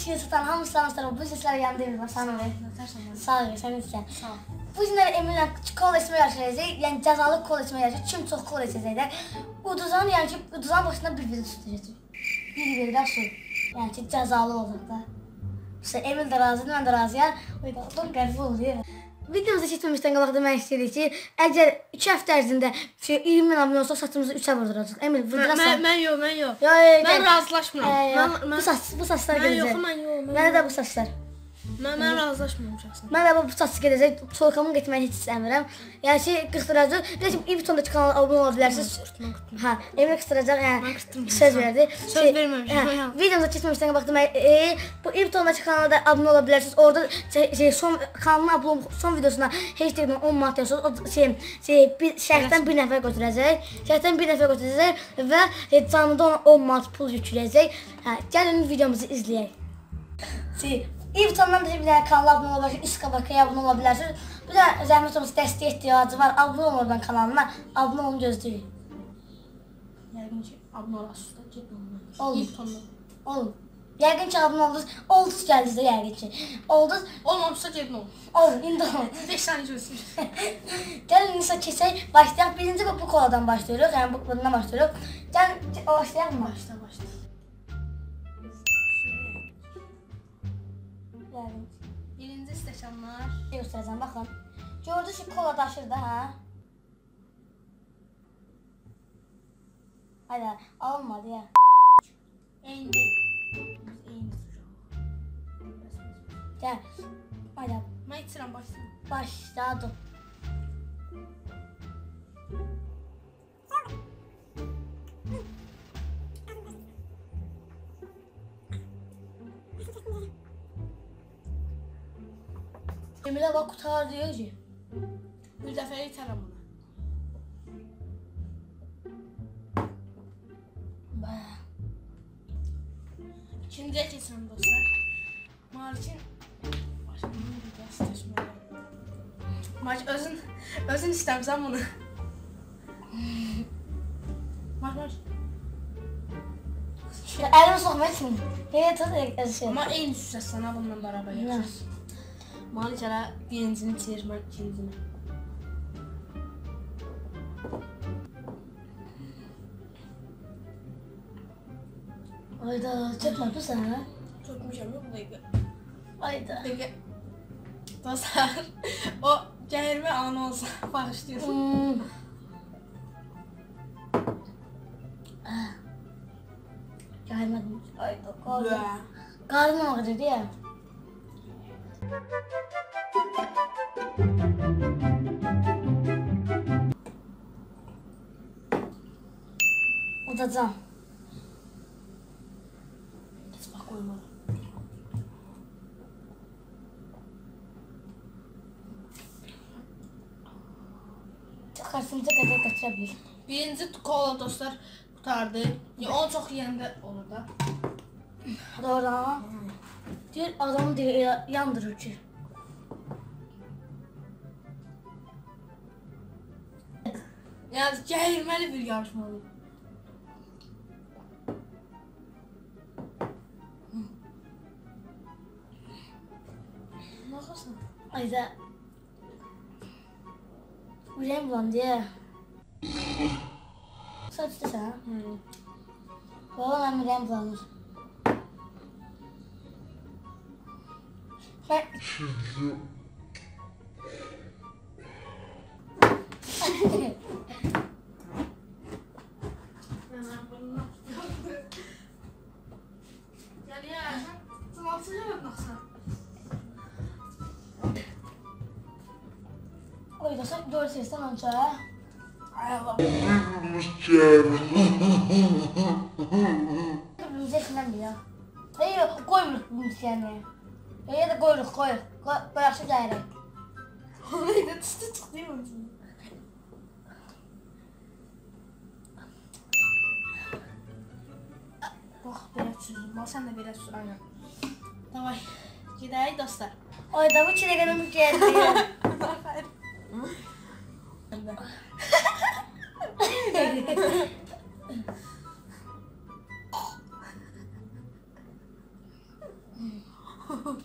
şiir satan hamısını bu sesler yandı Emil sana ver. Sağ ol, sen istəyən. Sağ ol. Bu günlər Emil'lə kola içmə yarışacaq, yəni cəzalı kola içmə yarışı, kim çox kola içəcəklər. Uduzan, yəni ki, uduzan başına bir video tutacaq. Bir də su, yəni ki, cəzalı olacaq da. Emil də razıdır, mən də razıyam. O da qəribə olur. Videomuza keçməmişdən qabaqda mən istəyirik ki, əgər 2 həftə ərzində 20.000 abunə olsa saçımızı 3-ə vurduracaq. Emil, vurdurarsan. Mən yox. Mən razılaşmıram. Bu saçlar gedəcək. Mənə də bu saçlar. Mən razılaşmıram şəxsən. Mən də bu saçı gedəcək, solkamın getməyini heç istəmirəm. Yəni ki, qıxdıracaq. Bir də ki, İbtondakı kanala abunə ola bilərsiniz. Hə, Emil qıxdıracaq, yəni söz verdi. Söz verməmişəm. Videomuza keçməmişdən qabaqda mən bu İbtondakı kanala da abunə ola bilərsiniz. Orada kanalına abunə son videosuna hashtagdən 10 manat yazsınız. O şərhdən bir nəfər götürəcək. Şərhdən bir nəfər götürəcək və canlıda ona 10 manat pul yükləyəcək. Gəlin videomuzu izləyək. İbtondan da bir dənə kanala abunə ola bilərsiniz, İskabakaya abunə ola bilərsiniz. Bir də zəhmət olması dəstək ihtiyacı var, abunə olmadan kanalına, abunə olun gözləyin. Yəqin ki, abunə olasınız da, gedin olun. İbtondan. Olun. Yəqin ki, abunə oldunuz, oldunuz gəldiniz də yəqin ki. Oldunuz. Olmamışsa gedin olun. Olun, indi olun. 5 saniye gözləyirsiniz. Gəlin indi keçək, başlayaq. Birinci bu koladan başlayırıq, yəni bundan başlayırıq. Gəlin, başlayaq mı? Başla. Birinci stəkanlar. Göstərəcəm, baxın. Gördünüz ki, kola daşır da, hə? Hayda, alınmadı ya. Eyni deyil. Gəl, hayda. Mən itirəm, başlayın. Başladım. Emil'e bak kutar diyor ki. Bir dəfə itərəm bunu. İkinciyə keçirəm dostlar. Malikin başımın bir dərs təşməliyəm. Malik, özün istəmsən bunu. Malik. Elimi sokma etsin. Evet, hadi. Amma eyni süsəsən ha, bununla bərabər yapacağız. Malik hələ birincini içir, mən ikincini. Hayda, çökmədin sən, hə? Çökmüşəm, yox, bu dəqiqə. Hayda. Dəqiqə. Dostlar, o gəlirmə anı olsa bağışlayın. Gəlmədim. Hayda, qaldım. Qarnım ağrıdı ya. Udacağım. Heç bax qoymadım. Çıxarsınca qədər götürə bilir. Birinci kola dostlar qutardı. Onu çox yeyəndə olur da. Doğru ama. Deyir, adamı yandırır ki. Yəni gəlirməli bir yarışma olur. Nə baxırsan? Ayda. Ürəyim bulandı ya. Saç istəsən, hə? Valla mənim ürəyim bulanır. Oy da sen doğru sesten önce. Ay Allah. Bize şundan bir ya. Hayır koymuş bunu yani. Ya da koyuruz koy. Koyarsın gayrı. Orayı da çıktı değil mi? Bak biraz süzüm. Bak sen de biraz süz. Aynen. Davay. Gidelim dostlar. Oy da bu çile kadar geldi ya.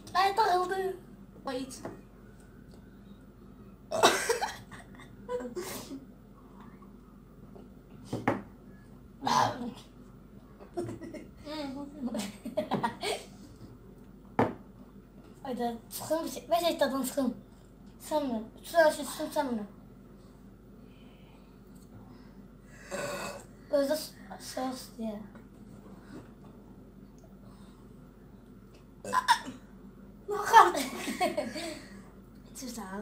Ay dağıldı. Ay iç. Hayda sıkın bir şey. Ben şey tadını sıkın. Sanmıyorum. Şurada şey sıkın sanmıyorum. Özde sos diye. Bakalım. İçirsən.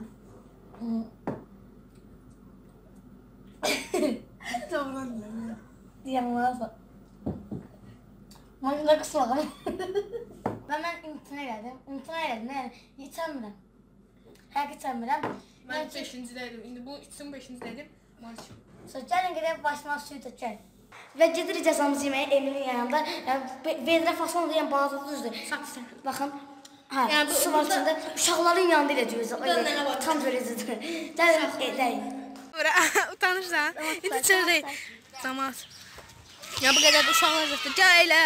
Diyemez o. Makine kısmadım. Ben imtina geldim. İmtina geldim. Yani içemiyorum. Her içemiyorum. Mən 5-ci-dəydim. İndi bu üçün 5-ci-dəydim. Marş. Sonra gəlin gedək başıma suyu tökək. Və gedirik cəzamızı yeməyə Emilin yanında. Yəni vedrə fason deyən balaca düzdür. Saxsan. Baxın. Hə, Yəni bu- su var içində. Uşaqların yanında eləcəyik. Dönənə bax. Tam görəcəkdir. Gəlin edək. Ora utanırsan. İndi çörək. Camaat. Ya bu qədər də uşaqlar zətdir. Gəl elə.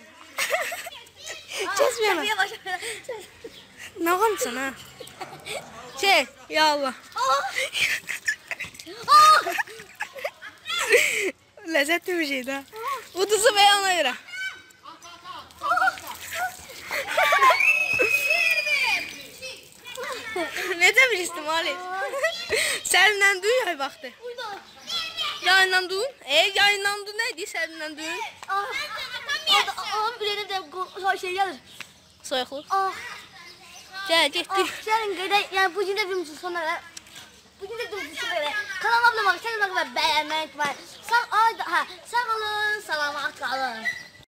Kəsməyəm. Nə qanırsan ha? Şey, ya Allah. Ləzzətli bir şeydir. Uduzu və ona görə. Necə bilirsin Malik? Sərindən düyün ay vaxtı. Yayından düyün. Yayından düyün neydi? Sərindən düyün. Ağam ürəyimdə şey gəlir. Soyuqluq. Ah, Gəl, getdik. gəlin gedək. Yəni bu gün də videomuzun sonuna. Bugün de durduğu böyle. Kanalıma abone olmak, sağ olun, salamat kalın.